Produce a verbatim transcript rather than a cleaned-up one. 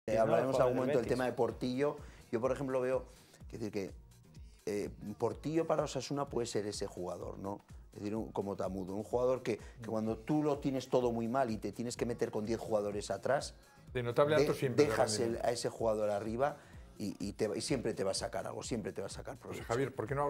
Eh, hablaremos en algún momento del tema de Portillo. Yo, por ejemplo, veo es decir, que eh, Portillo para Osasuna puede ser ese jugador, ¿no? Es decir, un, como Tamudo, un jugador que, que cuando tú lo tienes todo muy mal y te tienes que meter con diez jugadores atrás, de notable alto de, siempre dejas de el, a ese jugador arriba y, y, te, y siempre te va a sacar algo, siempre te va a sacar provecho. Pues Javier, ¿por qué no